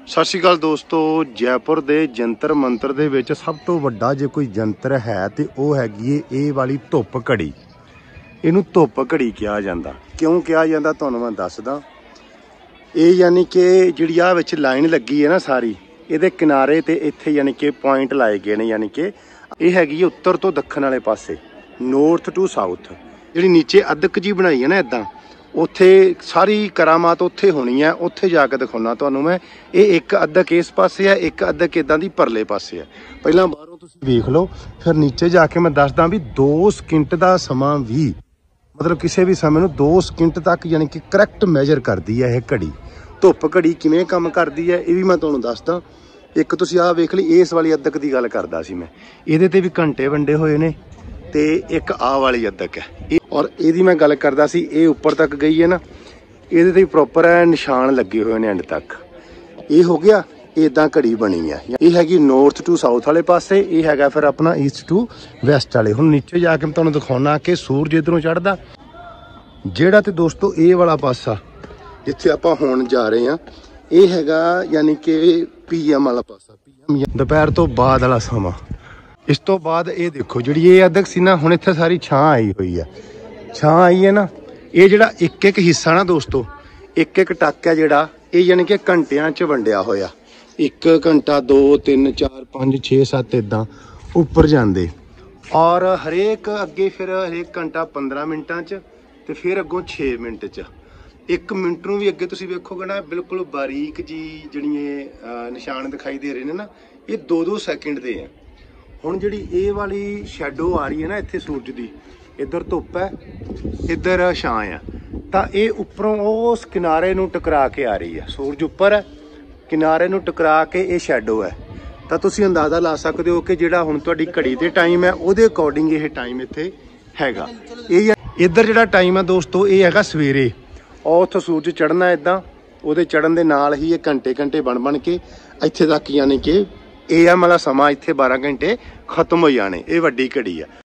ਸਤਿ ਸ਼੍ਰੀ ਅਕਾਲ ਦੋਸਤੋ। ਜੈਪੁਰ ਦੇ ਜੰਤਰ ਮੰਤਰ ਦੇ ਵਿੱਚ ਸਭ ਤੋਂ ਵੱਡਾ ਜੇ ਕੋਈ ਜੰਤਰ ਹੈ ਤੇ ਉਹ ਹੈਗੀ ਇਹ ਵਾਲੀ ਧੁੱਪ ਘੜੀ। ਇਹਨੂੰ ਧੁੱਪ ਘੜੀ ਕਿਹਾ ਜਾਂਦਾ। ਕਿਉਂ ਕਿਹਾ ਜਾਂਦਾ ਤੁਹਾਨੂੰ ਮੈਂ ਦੱਸਦਾ। ਇਹ ਯਾਨੀ ਕਿ ਜਿਹੜੀ ਆ ਵਿੱਚ ਲਾਈਨ ਲੱਗੀ ਹੈ ਨਾ ਸਾਰੀ, ਇਹਦੇ ਕਿਨਾਰੇ ਤੇ ਇੱਥੇ ਯਾਨੀ ਕਿ ਪੁਆਇੰਟ ਲਾਏ ਗਏ ਨੇ। ਯਾਨੀ ਕਿ ਇਹ ਹੈਗੀ ਉੱਤਰ ਤੋਂ ਦੱਖਣ ਵਾਲੇ ਪਾਸੇ, ਨੌਰਥ ਟੂ ਸਾਊਥ। ਜਿਹੜੀ ਨੀਚੇ ਅਦਕ ਜੀ ਬਣਾਈ ਹੈ ਨਾ ਇੱਦਾਂ, ਉੱਥੇ ਸਾਰੀ ਕਰਾਮਾਤ ਉੱਥੇ ਹੋਣੀ ਹੈ। ਉੱਥੇ ਜਾ ਕੇ ਦਿਖਾਉਣਾ ਤੁਹਾਨੂੰ ਮੈਂ। ਇਹ ਇੱਕ ਅਦਕ ਇਸ ਪਾਸੇ ਹੈ, ਇੱਕ ਅਦਕ ਇਦਾਂ ਦੀ ਪਰਲੇ ਪਾਸੇ ਹੈ। ਪਹਿਲਾਂ ਬਾਹਰੋਂ ਤੁਸੀਂ ਵੇਖ ਲਓ, ਫਿਰ ਨੀਚੇ ਜਾ ਕੇ ਮੈਂ ਦੱਸਦਾ ਵੀ 2 ਸਕਿੰਟ ਦਾ ਸਮਾਂ ਵੀ, ਮਤਲਬ ਕਿਸੇ ਵੀ ਸਮੇਂ ਨੂੰ 2 ਸਕਿੰਟ ਤੱਕ ਯਾਨੀ ਕਿ ਕਰੈਕਟ ਮੈਜਰ ਕਰਦੀ ਹੈ ਇਹ ਘੜੀ। ਧੁੱਪ ਘੜੀ ਕਿਵੇਂ ਕੰਮ ਕਰਦੀ ਹੈ ਇਹ ਵੀ ਮੈਂ ਤੁਹਾਨੂੰ ਦੱਸਦਾ। ਇੱਕ ਤੁਸੀਂ ਆਹ ਵੇਖ ਲਈ, ਇਸ ਵਾਲੀ ਅਦਕ ਦੀ ਗੱਲ ਕਰਦਾ ਸੀ ਮੈਂ। ਇਹਦੇ ਤੇ ਵੀ ਘੰਟੇ ਵੰਡੇ ਹੋਏ ਨੇ ਤੇ ਇੱਕ ਆਹ ਵਾਲੀ ਅਦਕ ਹੈ। ਔਰ ਇਹਦੀ ਮੈਂ ਗੱਲ ਕਰਦਾ ਸੀ, ਇਹ ਉੱਪਰ ਤੱਕ ਗਈ ਹੈ ਨਾ, ਇਹਦੇ ਤੇ ਪ੍ਰੋਪਰ ਹੈ ਨਿਸ਼ਾਨ ਲੱਗੇ ਹੋਏ ਨੇ ਐਂਡ ਤੱਕ। ਇਹ ਹੋ ਗਿਆ, ਇਦਾਂ ਘੜੀ ਬਣੀ ਹੈ। ਇਹ ਹੈਗੀ ਨੌਰਥ ਟੂ ਸਾਊਥ ਵਾਲੇ ਪਾਸੇ, ਇਹ ਹੈਗਾ ਫਿਰ ਆਪਣਾ ਈਸਟ ਟੂ ਵੈਸਟ ਵਾਲੇ। ਹੁਣ ਨੀਚੇ ਜਾ ਕੇ ਮੈਂ ਤੁਹਾਨੂੰ ਦਿਖਾਉਣਾ ਕਿ ਸੂਰਜ ਇਧਰੋਂ ਚੜ੍ਹਦਾ। ਜਿਹੜਾ ਤੇ ਦੋਸਤੋ ਇਹ ਵਾਲਾ ਪਾਸਾ ਜਿੱਥੇ ਆਪਾਂ ਹੁਣ ਜਾ ਰਹੇ ਹਾਂ, ਇਹ ਹੈਗਾ ਯਾਨੀ ਕਿ PM ਵਾਲਾ ਪਾਸਾ। PM ਦੁਪਹਿਰ ਤੋਂ ਬਾਅਦ ਵਾਲਾ ਸਮਾਂ। ਇਸ ਤੋਂ ਬਾਅਦ ਇਹ ਦੇਖੋ, ਜਿਹੜੀ ਇਹ ਅਦਕ ਸੀ ਨਾ, ਹੁਣ ਇੱਥੇ ਸਾਰੀ ਛਾਂ ਆਈ ਹੋਈ ਹੈ। ਛਾਂ ਆਈ ਹੈ ਨਾ, ਇਹ ਜਿਹੜਾ ਇੱਕ ਇੱਕ ਹਿੱਸਾ ਨਾ ਦੋਸਤੋ, ਇੱਕ ਇੱਕ ਟੱਕ ਹੈ ਜਿਹੜਾ, ਇਹ ਯਾਨੀ ਕਿ ਘੰਟਿਆਂ 'ਚ ਵੰਡਿਆ ਹੋਇਆ। 1 ਘੰਟਾ 2 3 4 5 6 7 ਇਦਾਂ ਉੱਪਰ ਜਾਂਦੇ। ਔਰ ਹਰੇਕ ਅੱਗੇ ਫਿਰ ਹਰੇਕ ਘੰਟਾ 15 ਮਿੰਟਾਂ 'ਚ ਤੇ ਫਿਰ ਅੱਗੋਂ 6 ਮਿੰਟ 'ਚ। 1 ਮਿੰਟ ਨੂੰ ਵੀ ਅੱਗੇ ਤੁਸੀਂ ਵੇਖੋਗੇ ਨਾ, ਬਿਲਕੁਲ ਬਾਰੀਕ ਜੀ ਜਿਹੜੀਆਂ ਨਿਸ਼ਾਨ ਦਿਖਾਈ ਦੇ ਰਹੇ ਨੇ ਨਾ, ਇਹ 2-2 ਸੈਕਿੰਡ ਦੇ ਆ। ਹੁਣ ਜਿਹੜੀ ਇਹ ਵਾਲੀ ਸ਼ੈਡੋ ਆ ਰਹੀ ਹੈ ਨਾ ਇੱਥੇ ਸੂਰਜ ਦੀ, ਇੱਧਰ ਧੁੱਪ ਹੈ, ਇੱਧਰ ਛਾਂ ਆ, ਤਾਂ ਇਹ ਉੱਪਰੋਂ ਉਸ ਕਿਨਾਰੇ ਨੂੰ ਟਕਰਾ ਕੇ ਆ ਰਹੀ ਹੈ। ਸੂਰਜ ਉੱਪਰ ਹੈ, ਕਿਨਾਰੇ ਨੂੰ ਟਕਰਾ ਕੇ ਇਹ ਸ਼ੈਡੋ ਹੈ। ਤਾਂ ਤੁਸੀਂ ਅੰਦਾਜ਼ਾ ਲਾ ਸਕਦੇ ਹੋ ਕਿ ਜਿਹੜਾ ਹੁਣ ਤੁਹਾਡੀ ਘੜੀ ਤੇ ਟਾਈਮ ਹੈ, ਉਹਦੇ ਅਕੋਰਡਿੰਗ ਇਹ ਟਾਈਮ ਇੱਥੇ ਹੈਗਾ। ਇਹ ਇੱਧਰ ਜਿਹੜਾ ਟਾਈਮ ਹੈ ਦੋਸਤੋ, ਇਹ ਹੈਗਾ ਸਵੇਰੇ। ਔਰ ਉੱਥੋਂ ਸੂਰਜ ਚੜ੍ਹਨਾ ਇੱਦਾਂ, ਉਹਦੇ ਚੜ੍ਹਨ ਦੇ ਨਾਲ ਹੀ ਇਹ ਘੰਟੇ ਘੰਟੇ ਬਣ ਕੇ ਇੱਥੇ ਤੱਕ, ਯਾਨੀ ਕਿ AM ਵਾਲਾ ਸਮਾਂ ਇੱਥੇ 12 ਘੰਟੇ ਖਤਮ ਹੋ ਜਾਣੇ। ਇਹ ਵੱਡੀ ਘੜੀ ਆ।